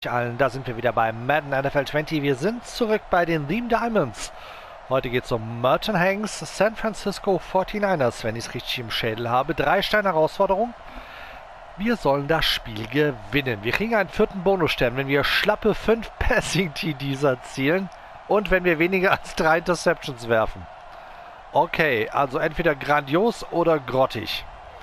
Allen, da sind wir wieder bei Madden NFL 20. Wir sind zurück bei den Theme Diamonds. Heute geht es um Merton Hanks, San Francisco 49ers, wenn ich es richtig im Schädel habe. 3-Stein-Herausforderung. Wir sollen das Spiel gewinnen. Wir kriegen einen 4. Bonusstern, wenn wir schlappe 5 Passing-TDs erzielen und wenn wir weniger als 3 Interceptions werfen. Okay, also entweder grandios oder grottig.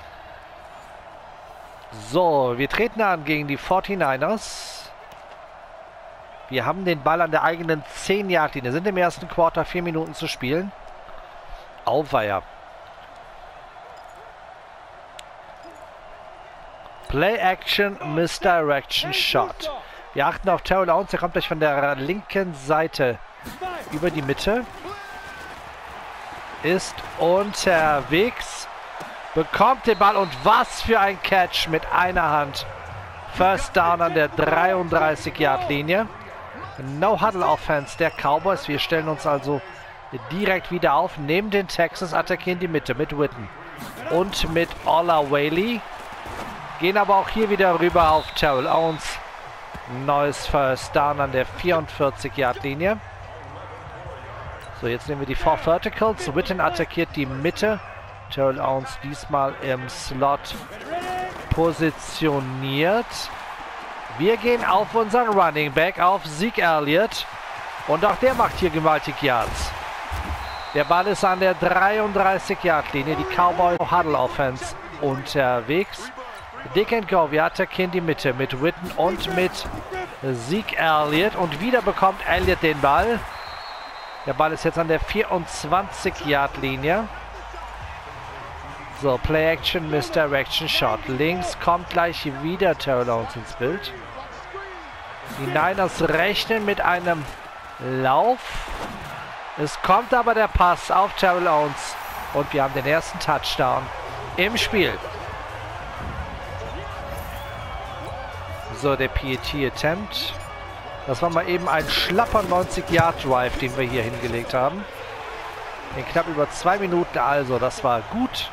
So, wir treten an gegen die 49ers. Wir haben den Ball an der eigenen 10-Yard-Linie. Sind im ersten Quarter 4 Minuten zu spielen. Auweia. Play Action, Misdirection Shot. Wir achten auf Terrell Owens. Der kommt gleich von der linken Seite über die Mitte. Ist unterwegs. Bekommt den Ball und was für ein Catch mit einer Hand. First Down an der 33-Yard-Linie. No-Huddle-Offense der Cowboys. Wir stellen uns also direkt wieder auf. Neben den Texans attackieren die Mitte mit Witten und mit Olawale. Gehen aber auch hier wieder rüber auf Terrell Owens. Neues First Down an der 44-Yard-Linie. So, jetzt nehmen wir die 4 Verticals. Witten attackiert die Mitte. Terrell Owens diesmal im Slot positioniert. Wir gehen auf unseren Running Back, auf Zeke Elliott. Und auch der macht hier gewaltig Yards. Der Ball ist an der 33-Yard-Linie. Die Cowboys Huddle Offense unterwegs. Dick and Go. Wir attackieren die Mitte mit Witten und mit Zeke Elliott. Und wieder bekommt Elliott den Ball. Der Ball ist jetzt an der 24-Yard-Linie. So, Play Action, Misdirection Shot. Links kommt gleich wieder Terrell Owens ins Bild. Die Niners rechnen mit einem Lauf. Es kommt aber der Pass auf Terrell Owens. Und wir haben den ersten Touchdown im Spiel. So, der PAT-Attempt. Das war mal eben ein schlapper 90-Yard-Drive, den wir hier hingelegt haben. In knapp über 2 Minuten also, das war gut.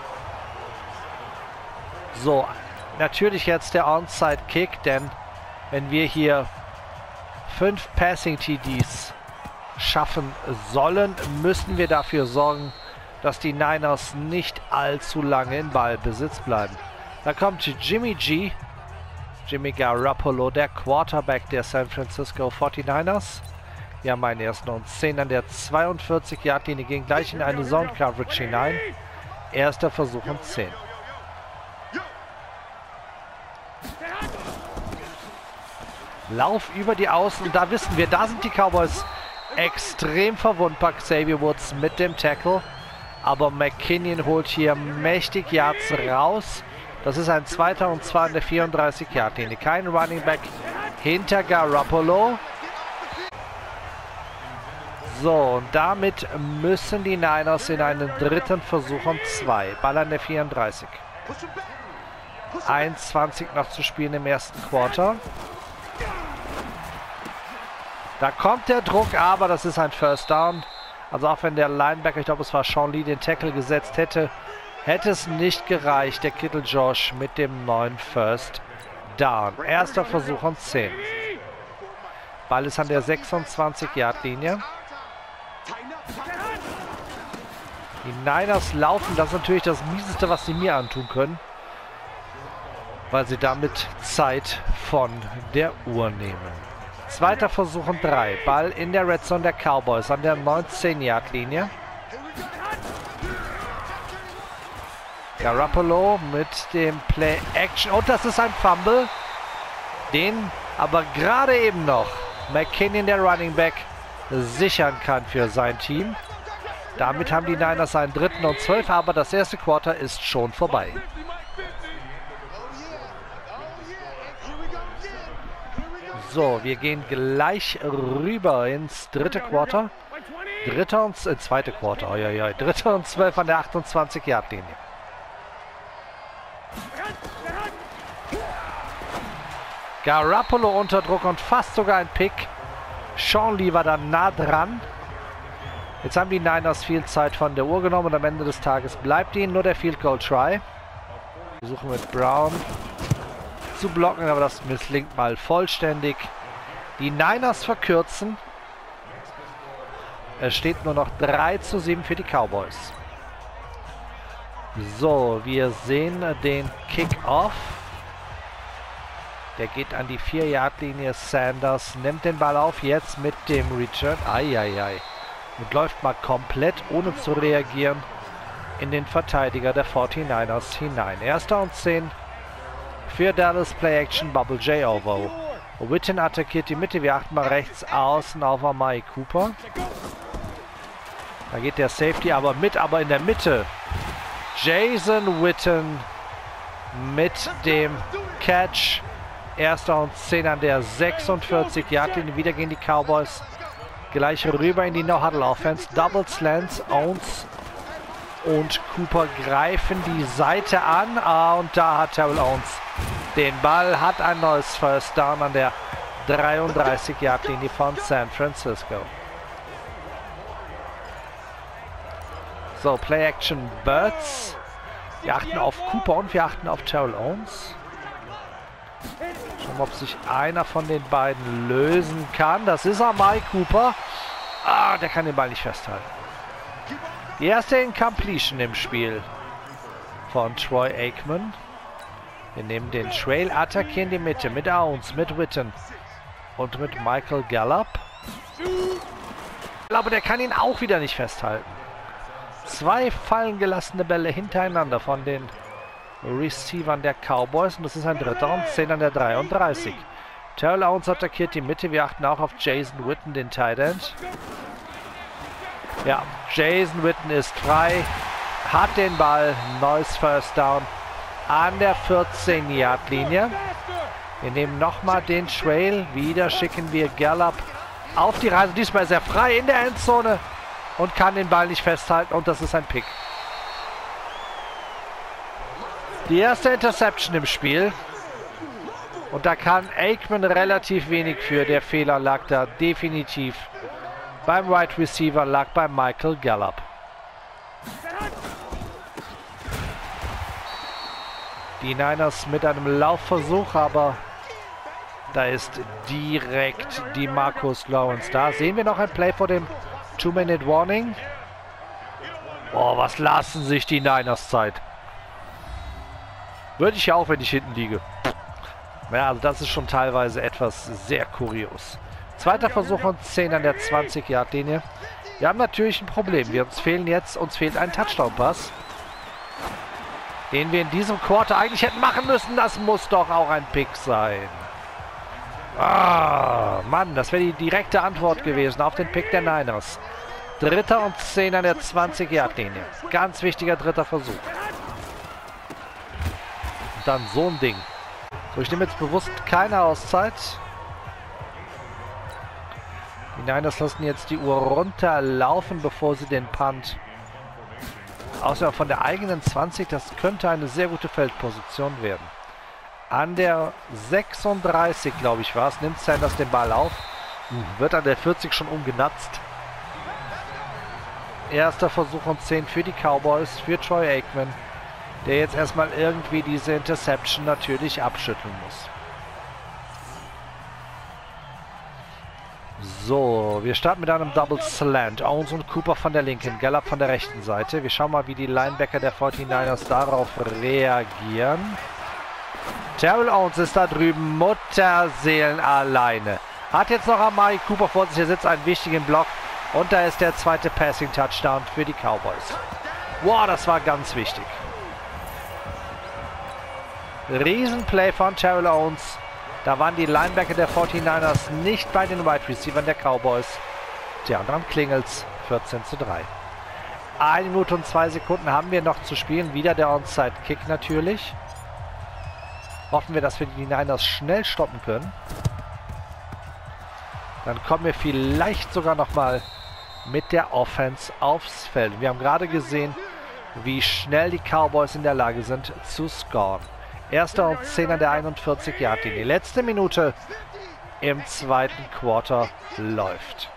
So, natürlich jetzt der Onside-Kick, denn wenn wir hier 5 Passing-TDs schaffen sollen, müssen wir dafür sorgen, dass die Niners nicht allzu lange in Ballbesitz bleiben. Da kommt Jimmy Garoppolo, der Quarterback der San Francisco 49ers. Wir haben einen 1. und 10 an der 42-Yard-Linie, gehen gleich in eine Zone-Coverage hinein. Erster Versuch und 10. Lauf über die Außen, da wissen wir, da sind die Cowboys extrem verwundbar. Xavier Woods mit dem Tackle, aber McKinnon holt hier mächtig Yards raus. Das ist ein 2. und 2 an der 34-Yard-Linie. Kein Running Back hinter Garoppolo. So, und damit müssen die Niners in einen 3. Versuch und 2. Ball an der 34. 1:20 noch zu spielen im ersten Quarter. Da kommt der Druck, aber das ist ein First Down. Also auch wenn der Linebacker, ich glaube es war Sean Lee, den Tackle gesetzt hätte, hätte es nicht gereicht, der Kittle Josh mit dem neuen First Down. Erster Versuch und 10. Ball ist an der 26-Yard-Linie. Die Niners laufen, das ist natürlich das Mieseste, was sie mir antun können, weil sie damit Zeit von der Uhr nehmen. 2. Versuch und 3. Ball in der Red Zone der Cowboys an der 19-Yard-Linie. Garoppolo mit dem Play Action. Und das ist ein Fumble. Den aber gerade eben noch McKinnon, der Running Back, sichern kann für sein Team. Damit haben die Niners einen 3. und 12. Aber das erste Quarter ist schon vorbei. So, wir gehen gleich rüber ins 3. Quarter. 3. und 2. Quarter. 3. und 12 an der 28-Yard-Linie. Garoppolo unter Druck und fast sogar ein Pick. Sean Lee war dann nah dran. Jetzt haben die Niners viel Zeit von der Uhr genommen und am Ende des Tages bleibt ihnen nur der Field Goal Try. Wir suchen mit Brown. zu blocken, aber das misslingt mal vollständig. Die Niners verkürzen. Es steht nur noch 3:7 für die Cowboys. So, wir sehen den Kick-Off. Der geht an die 4-Yard-Linie. Sanders nimmt den Ball auf, jetzt mit dem Return. Eieiei. Und läuft mal komplett, ohne zu reagieren, in den Verteidiger der 49ers hinein. 1. und 10 für Dallas. Play-Action, Bubble J-Over. Witten attackiert die Mitte. Wir achten mal rechts außen auf Amari Cooper. Da geht der Safety aber mit, aber in der Mitte. Jason Witten mit dem Catch. 1. und 10 an der 46-Yard-Linie. Wieder gehen die Cowboys gleich rüber in die No-Huddle-Offense. Double Slants, Owens und Cooper greifen die Seite an. Und da hat Terrell Owens den Ball. Hat ein neues First Down an der 33-Yard-Linie von San Francisco. So, Play-Action Birds. Wir achten auf Cooper und wir achten auf Terrell Owens. Schauen wir, ob sich einer von den beiden lösen kann. Das ist Amari Cooper. Ah, der kann den Ball nicht festhalten. Die erste Incompletion im Spiel von Troy Aikman. Wir nehmen den Trail, attackieren die Mitte mit Owens, mit Witten und mit Michael Gallup. Aber der kann ihn auch wieder nicht festhalten. 2 fallen gelassene Bälle hintereinander von den Receivern der Cowboys. Und das ist ein 3. und 10 an der 33. Terrell Owens attackiert die Mitte. Wir achten auch auf Jason Witten, den Tight End. Ja, Jason Witten ist frei. Hat den Ball. Neues First Down an der 14-Yard-Linie. Wir nehmen nochmal den Trail. Wieder schicken wir Gallup auf die Reise. Diesmal ist er frei in der Endzone und kann den Ball nicht festhalten. Und das ist ein Pick. Die erste Interception im Spiel. Und da kann Aikman relativ wenig für. Der Fehler lag da definitiv beim Wide Receiver, lag bei Michael Gallup. Die Niners mit einem Laufversuch, aber da ist direkt die Marcus Lawrence da. Sehen wir noch ein Play vor dem 2-Minute Warning. Oh, was lassen sich die Niners Zeit. Würde ich ja auch, wenn ich hinten liege. Ja, also das ist schon teilweise etwas sehr kurios. 2. Versuch und 10 an der 20-Yard-Linie. Wir haben natürlich ein Problem. Uns fehlt ein Touchdown-Pass, den wir in diesem Quarter eigentlich hätten machen müssen. Das muss doch auch ein Pick sein. Ah, Mann, das wäre die direkte Antwort gewesen auf den Pick der Niners. 3. und 10 an der 20-Yard-Linie. Ganz wichtiger 3. Versuch. Und dann so ein Ding. So, ich nehme jetzt bewusst keine Auszeit. Die Niners lassen jetzt die Uhr runterlaufen, bevor sie den Punt außer von der eigenen 20. Das könnte eine sehr gute Feldposition werden. An der 36, glaube ich, war es, nimmt Sanders den Ball auf. Wird an der 40 schon umgenatzt. 1. Versuch und 10 für die Cowboys, für Troy Aikman, der jetzt erstmal irgendwie diese Interception natürlich abschütteln muss. So, wir starten mit einem Double Slant. Owens und Cooper von der linken, Gallup von der rechten Seite. Wir schauen mal, wie die Linebacker der 49ers darauf reagieren. Terrell Owens ist da drüben, Mutterseelen alleine. Hat jetzt noch Amari Cooper vor sich, er sitzt einen wichtigen Block. Und da ist der 2. Passing-Touchdown für die Cowboys. Wow, das war ganz wichtig. Riesenplay von Terrell Owens. Da waren die Linebacker der 49ers nicht bei den Wide Receivers der Cowboys. Tja, und dann klingelt's. 14:3. 1 Minute und 2 Sekunden haben wir noch zu spielen. Wieder der Onside-Kick natürlich. Hoffen wir, dass wir die Niners schnell stoppen können. Dann kommen wir vielleicht sogar noch mal mit der Offense aufs Feld. Wir haben gerade gesehen, wie schnell die Cowboys in der Lage sind zu scoren. 1. und 10 an der 41-Yard-Linie. Die letzte Minute im 2. Quarter läuft.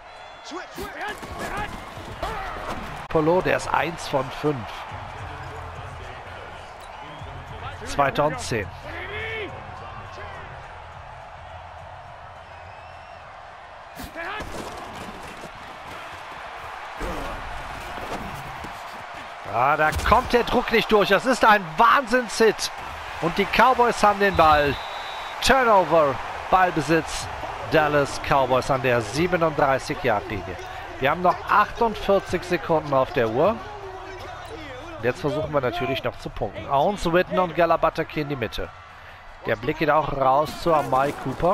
Polo, der ist 1 von 5. 2. und 10. Ah, da kommt der Druck nicht durch. Das ist ein Wahnsinnshit. Und die Cowboys haben den Ball. Turnover, Ballbesitz. Dallas Cowboys an der 37-Yard-Linie. Wir haben noch 48 Sekunden auf der Uhr. Jetzt versuchen wir natürlich noch zu punkten. Owens, Witten und Galabataky in die Mitte. Der Blick geht auch raus zu Amari Cooper.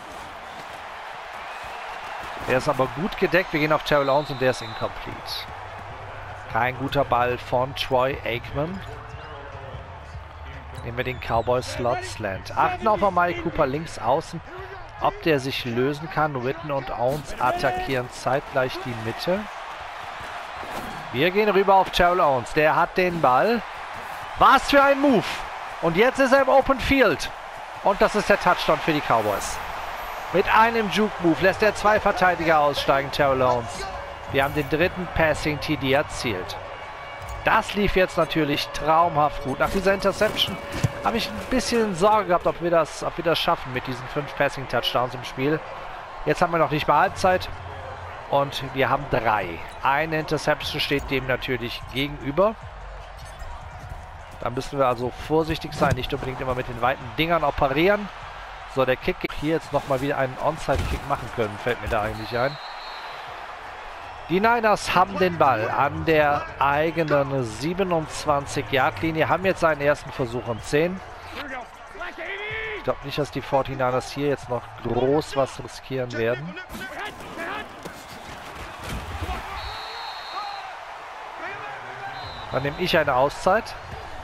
Der ist aber gut gedeckt. Wir gehen auf Terrell Owens und der ist incomplete. Kein guter Ball von Troy Aikman. Nehmen wir den Cowboys-Slot Slant. Achten auf Amari Cooper links außen, ob der sich lösen kann. Witten und Owens attackieren zeitgleich die Mitte. Wir gehen rüber auf Terrell Owens. Der hat den Ball. Was für ein Move! Und jetzt ist er im Open Field. Und das ist der Touchdown für die Cowboys. Mit einem Juke-Move lässt er 2 Verteidiger aussteigen, Terrell Owens. Wir haben den dritten Passing-TD erzielt. Das lief jetzt natürlich traumhaft gut. Nach dieser Interception habe ich ein bisschen Sorge gehabt, ob wir das schaffen mit diesen 5 Passing-Touchdowns im Spiel. Jetzt haben wir noch nicht mal Halbzeit. Und wir haben 3. Eine Interception steht dem natürlich gegenüber. Da müssen wir also vorsichtig sein, nicht unbedingt immer mit den weiten Dingern operieren. So, der Kick hier jetzt nochmal wieder einen Onside-Kick machen können, fällt mir da eigentlich ein. Die Niners haben den Ball an der eigenen 27-Yard-Linie, haben jetzt einen ersten Versuch und 10. Ich glaube nicht, dass die 49ers hier jetzt noch groß was riskieren werden. Dann nehme ich eine Auszeit.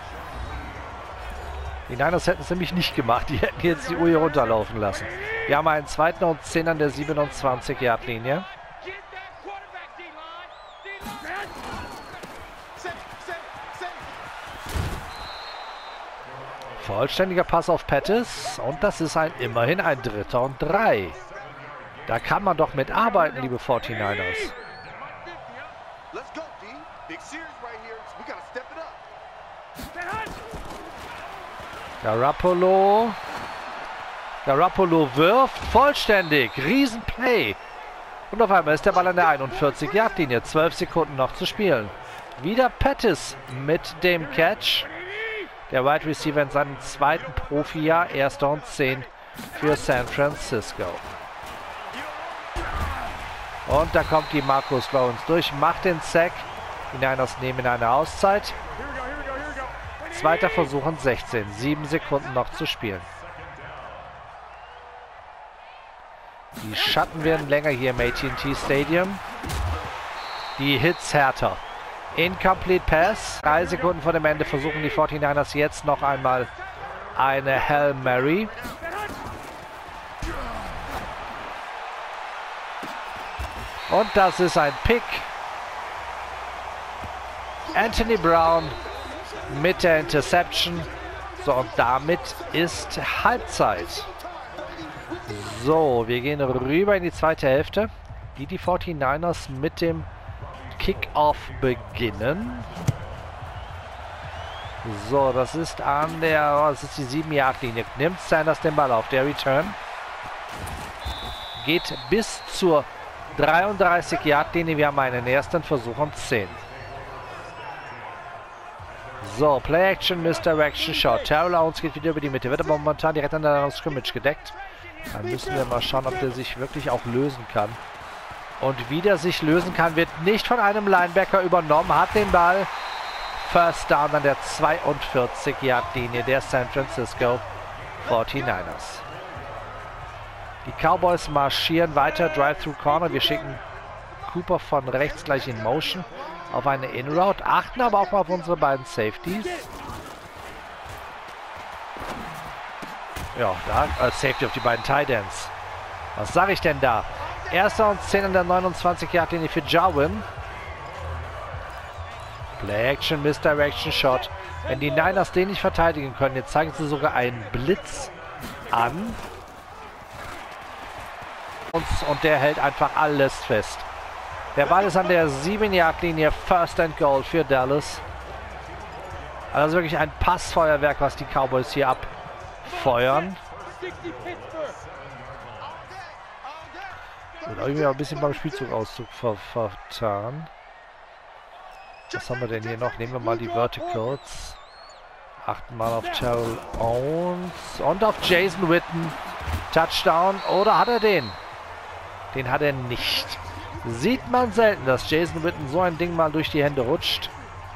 Die Niners hätten es nämlich nicht gemacht. Die hätten jetzt die Uhr hier runterlaufen lassen. Wir haben einen 2. und 10 an der 27-Yard-Linie. Vollständiger Pass auf Pettis. Und das ist immerhin ein 3. und 3. Da kann man doch mitarbeiten, liebe 49ers. Garoppolo wirft vollständig. Riesenplay. Und auf einmal ist der Ball an der 41-Yard-Linie. 12 Sekunden noch zu spielen. Wieder Pettis mit dem Catch. Der Wide Receiver in seinem 2. Profijahr. 1. und 10 für San Francisco. Und da kommt die Marcus bei uns durch. Macht den Sack. Die Niners nehmen eine Auszeit. 2. Versuch und 16. 7 Sekunden noch zu spielen. Die Schatten werden länger hier im AT&T Stadium. Die Hits härter. Incomplete Pass. 3 Sekunden vor dem Ende versuchen die 49ers jetzt noch einmal eine Hail Mary. Und das ist ein Pick. Anthony Brown mit der Interception. So, und damit ist Halbzeit. So, wir gehen rüber in die zweite Hälfte. Die 49ers mit dem Kickoff beginnen. So, das ist an der, das ist die 7-Yard-Linie. Nimmt Sanders den Ball auf. Der Return geht bis zur 33-Yard-Linie. Wir haben einen ersten Versuch und 10. So, Play Action, Misdirection, Shot. Terrell Owens geht wieder über die Mitte. Wird aber momentan direkt an der Scrimmage gedeckt. Dann müssen wir mal schauen, ob der sich wirklich auch lösen kann. Und wie der sich lösen kann, wird nicht von einem Linebacker übernommen. Hat den Ball. First Down an der 42-Yard-Linie der San Francisco 49ers. Die Cowboys marschieren weiter. Drive-Through Corner. Wir schicken Cooper von rechts gleich in Motion auf eine In-Route. Achten aber auch mal auf unsere beiden Safeties. Ja, da Safety auf die beiden Tight Ends. Was sage ich denn da? 1. und 10 an der 29-Yard-Linie für Jarwin. Play Action, Misdirection, Shot. Wenn die Niners den nicht verteidigen können, jetzt zeigen sie sogar einen Blitz an. Und der hält einfach alles fest. Der Ball ist an der 7-Yard-Linie. First and Goal für Dallas. Also wirklich ein Passfeuerwerk, was die Cowboys hier abfeuern. Und irgendwie auch ein bisschen beim Spielzugauszug vertan. Was haben wir denn hier noch? Nehmen wir mal die Verticals. Achten mal auf Terrell Owens und auf Jason Witten. Touchdown. Oder hat er den? Den hat er nicht. Sieht man selten, dass Jason Witten so ein Ding mal durch die Hände rutscht.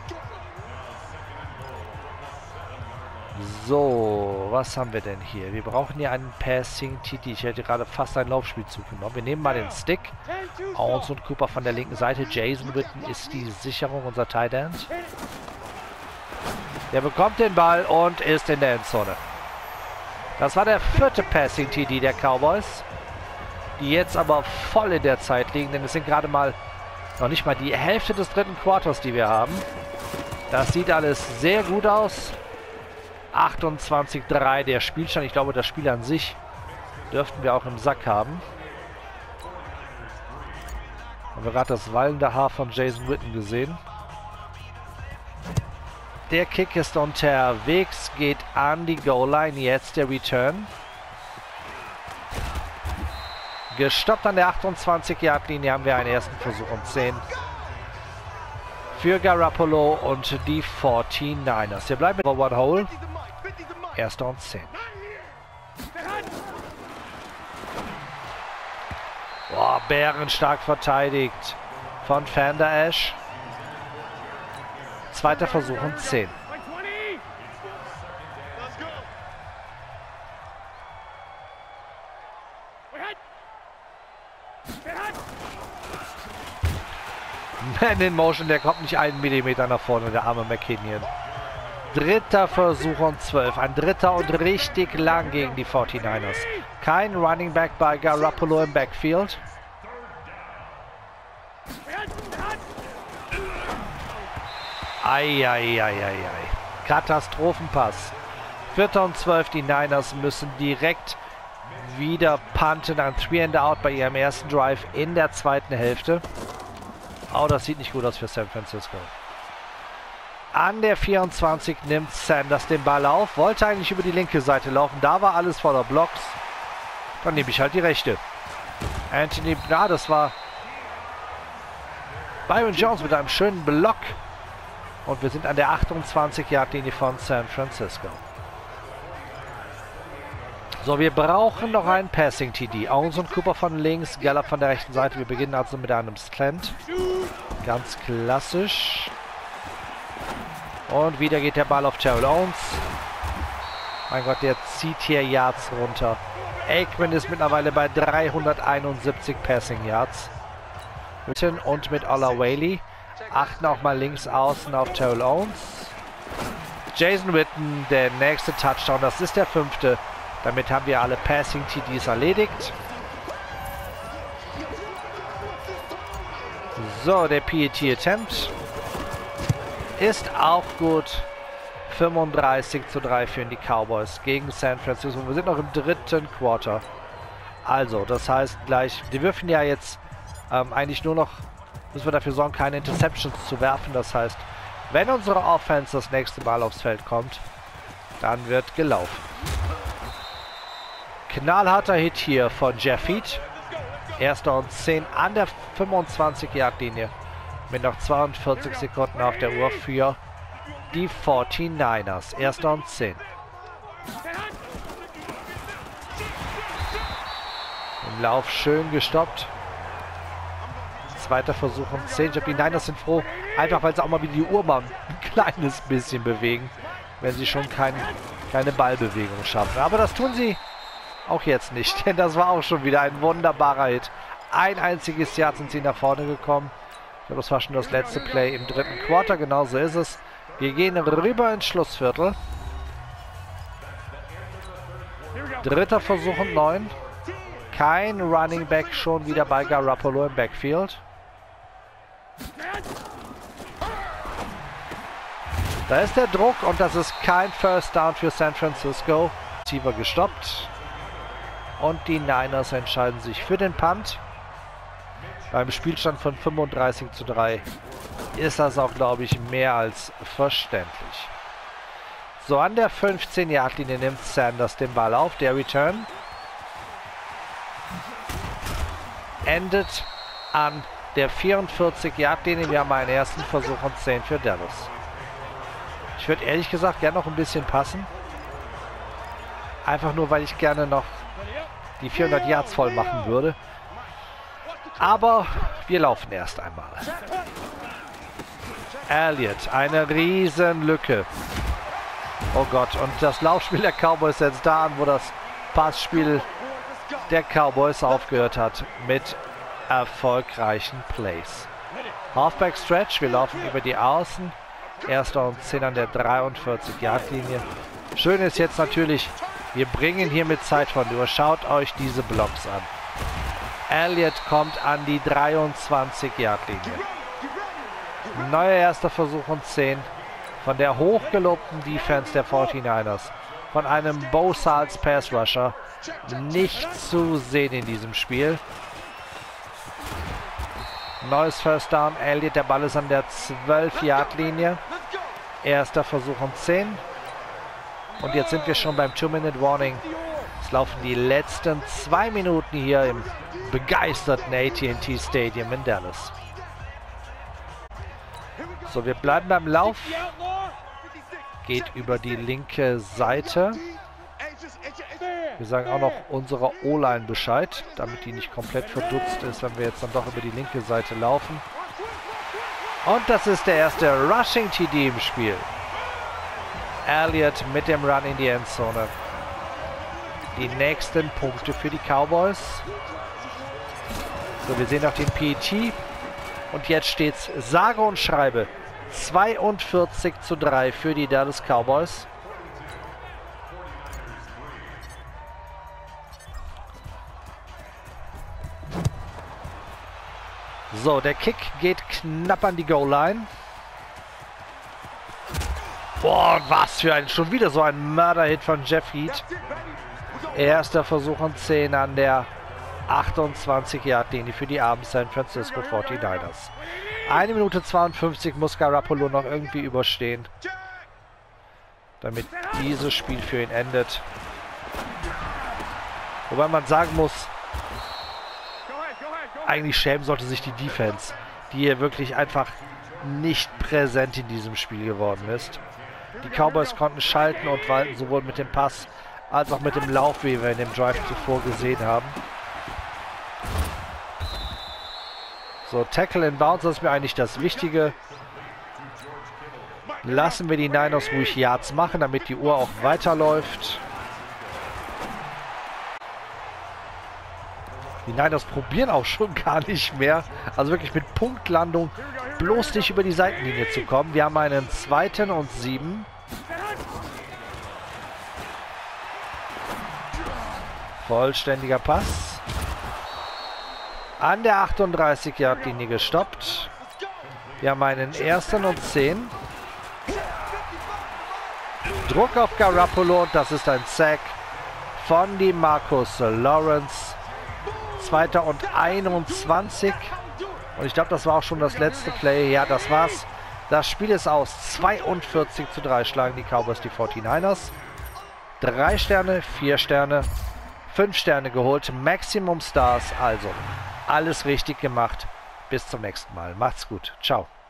So, was haben wir denn hier? Wir brauchen hier einen Passing TD. Ich hätte gerade fast einen Laufspielzug genommen. Wir nehmen mal den Stick. Owens und Cooper von der linken Seite. Jason Witten ist die Sicherung, unser Tight End. Der bekommt den Ball und ist in der Endzone. Das war der 4. Passing TD der Cowboys. Die jetzt aber voll in der Zeit liegen, denn es sind gerade mal noch nicht mal die Hälfte des 3. Quarters, die wir haben. Das sieht alles sehr gut aus. 28-3 der Spielstand. Ich glaube, das Spiel an sich dürften wir auch im Sack haben. Haben wir gerade das wallende Haar von Jason Witten gesehen. Der Kick ist unterwegs, geht an die Goal-Line. Jetzt der Return. Gestoppt an der 28-Yard-Linie haben wir einen ersten Versuch um 10. Für Garoppolo und die 49ers. Wir bleiben mit One Hole. Erster und 10. Boah, bärenstark verteidigt von Van Der Esch. Zweiter Versuch und 10. Man in Motion, der kommt nicht einen Millimeter nach vorne, der arme McKinnon. Dritter Versuch und 12. Ein dritter und richtig lang gegen die 49ers. Kein Running Back bei Garoppolo im Backfield. Eieieiei. Katastrophenpass. Vierter und 12. Die Niners müssen direkt wieder punten. Ein 3-and-out bei ihrem ersten Drive in der zweiten Hälfte. Oh, das sieht nicht gut aus für San Francisco. An der 24 nimmt Sanders den Ball auf. Wollte eigentlich über die linke Seite laufen. Da war alles voller Blocks. Dann nehme ich halt die rechte. Anthony, das war Byron Jones mit einem schönen Block. Und wir sind an der 28-Yard-Linie von San Francisco. So, wir brauchen noch einen Passing-TD. Owens und Cooper von links, Gallup von der rechten Seite. Wir beginnen also mit einem Slant. Ganz klassisch. Und wieder geht der Ball auf Terrell Owens. Mein Gott, der zieht hier Yards runter. Aikman ist mittlerweile bei 371 Passing Yards. Und mit Ola Whaley. Achten auch mal links außen auf Terrell Owens. Jason Witten, der nächste Touchdown. Das ist der 5. Damit haben wir alle Passing-TDs erledigt. So, der PAT-Attempt ist auch gut. 35-3 für die Cowboys gegen San Francisco. Wir sind noch im 3. Quarter. Also, das heißt gleich, die dürfen ja jetzt eigentlich nur noch, müssen wir dafür sorgen, keine Interceptions zu werfen. Das heißt, wenn unsere Offense das nächste Mal aufs Feld kommt, dann wird gelaufen. Knallharter Hit hier von Jeff Heath. Erster und 10 an der 25-Yard-Linie. Mit noch 42 Sekunden auf der Uhr für die 49ers. Erster und 10. Im Lauf schön gestoppt. Zweiter Versuch um 10. Ich glaube, die Niners sind froh, einfach weil sie auch mal wieder die Uhr mal ein kleines bisschen bewegen, wenn sie schon keine Ballbewegung schaffen. Aber das tun sie auch jetzt nicht, denn das war auch schon wieder ein wunderbarer Hit. Ein einziges Jahr sind sie nach vorne gekommen. Ich glaube, das war schon das letzte Play im 3. Quarter. Genauso ist es. Wir gehen rüber ins Schlussviertel. Dritter Versuch und 9. Kein Running Back schon wieder bei Garoppolo im Backfield. Da ist der Druck und das ist kein First Down für San Francisco. Receiver gestoppt. Und die Niners entscheiden sich für den Punt. Beim Spielstand von 35-3 ist das auch, glaube ich, mehr als verständlich. So, an der 15-Yard-Linie nimmt Sanders den Ball auf. Der Return. endet an der 44-Yard-Linie. Wir haben einen ersten Versuch und 10 für Dallas. Ich würde ehrlich gesagt gerne noch ein bisschen passen. Einfach nur, weil ich gerne noch die 400 Yards voll machen würde. Aber wir laufen erst einmal. Elliott, eine riesen Lücke. Oh Gott, und das Laufspiel der Cowboys setzt da an, wo das Passspiel der Cowboys aufgehört hat mit erfolgreichen Plays. Halfback Stretch, wir laufen über die Außen. Erster und 10 an der 43-Yard-Linie. Schön ist jetzt natürlich, wir bringen hier mit Zeit von über. Schaut euch diese Blocks an. Elliott kommt an die 23-Yard-Linie. Neuer erster Versuch und 10 von der hochgelobten Defense der 49ers. Von einem Bo Salz Pass Rusher. Nicht zu sehen in diesem Spiel. Neues First Down. Elliott, der Ball ist an der 12-Yard-Linie. Erster Versuch und 10. Und jetzt sind wir schon beim 2-Minute-Warning. Es laufen die letzten 2 Minuten hier im begeisterten AT&T Stadium in Dallas. So, wir bleiben beim Lauf. Geht über die linke Seite. Wir sagen auch noch unserer O-Line Bescheid, damit die nicht komplett verdutzt ist, wenn wir jetzt dann doch über die linke Seite laufen. Und das ist der erste Rushing TD im Spiel. Elliott mit dem Run in die Endzone. Die nächsten Punkte für die Cowboys. So, wir sehen auch den PET. Und jetzt steht es sage und schreibe 42:3 für die Dallas Cowboys. So, der Kick geht knapp an die Goal-Line. Boah, was für ein, schon wieder so ein Mörder-Hit von Jeff Heath. Erster Versuch und 10 an der 28-Yard-Linie für die armen San Francisco 49ers. 1 Minute 52 muss Garoppolo noch irgendwie überstehen, damit dieses Spiel für ihn endet. Wobei man sagen muss, eigentlich schämen sollte sich die Defense, die hier wirklich einfach nicht präsent in diesem Spiel geworden ist. Die Cowboys konnten schalten und walten, sowohl mit dem Pass als auch mit dem Lauf, wie wir in dem Drive zuvor gesehen haben. So, Tackle in Bounds, das ist mir eigentlich das Wichtige. Lassen wir die Niners ruhig Yards machen, damit die Uhr auch weiterläuft. Die Niners probieren auch schon gar nicht mehr. Also wirklich mit Punktlandung bloß nicht über die Seitenlinie zu kommen. Wir haben einen 2. und 7. Vollständiger Pass. An der 38-Yard-Linie gestoppt. Wir haben einen 1. und 10. Druck auf Garoppolo und das ist ein Sack von DeMarcus Lawrence. 2. und 21. Und ich glaube, das war auch schon das letzte Play. Ja, das war's. Das Spiel ist aus. 42:3 schlagen die Cowboys die 49ers. 3 Sterne, 4 Sterne, 5 Sterne geholt. Maximum Stars. Also alles richtig gemacht. Bis zum nächsten Mal. Macht's gut. Ciao.